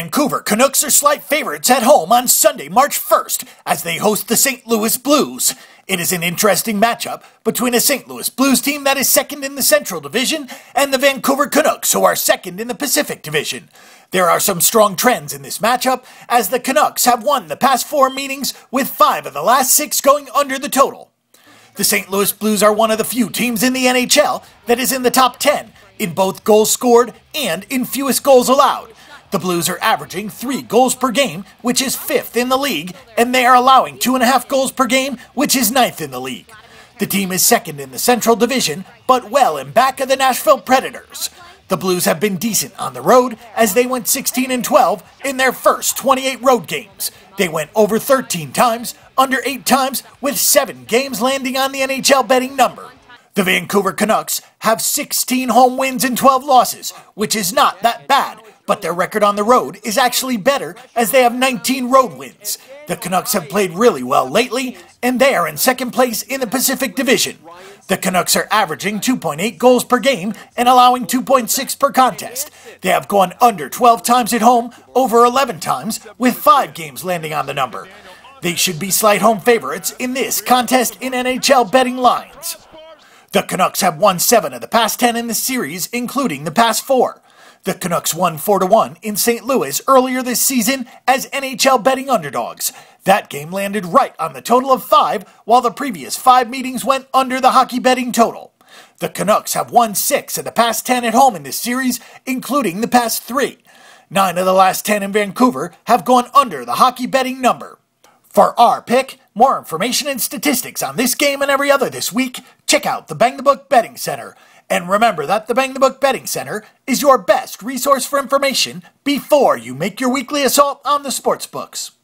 Vancouver Canucks are slight favorites at home on Sunday, March 1st, as they host the St. Louis Blues. It is an interesting matchup between a St. Louis Blues team that is second in the Central Division and the Vancouver Canucks, who are second in the Pacific Division. There are some strong trends in this matchup, as the Canucks have won the past 4 meetings, with 5 of the last 6 going under the total. The St. Louis Blues are one of the few teams in the NHL that is in the top 10 in both goals scored and in fewest goals allowed. The Blues are averaging 3 goals per game, which is 5th in the league, and they are allowing 2.5 goals per game, which is 9th in the league. The team is second in the Central Division, but well in back of the Nashville Predators. The Blues have been decent on the road, as they went 16-12 in their first 28 road games. They went over 13 times, under 8 times, with 7 games landing on the NHL betting number. The Vancouver Canucks have 16 home wins and 12 losses, which is not that bad, but their record on the road is actually better, as they have 19 road wins. The Canucks have played really well lately, and they are in second place in the Pacific Division. The Canucks are averaging 2.8 goals per game and allowing 2.6 per contest. They have gone under 12 times at home, over 11 times, with 5 games landing on the number. They should be slight home favorites in this contest in NHL betting lines. The Canucks have won 7 of the past 10 in the series, including the past 4. The Canucks won 4-1 in St. Louis earlier this season as NHL betting underdogs. That game landed right on the total of 5, while the previous 5 meetings went under the hockey betting total. The Canucks have won 6 of the past 10 at home in this series, including the past 3. 9 of the last 10 in Vancouver have gone under the hockey betting number. For our pick, more information and statistics on this game and every other this week, check out the Bang the Book Betting Center. And remember that the Bang the Book Betting Center is your best resource for information before you make your weekly assault on the sportsbooks.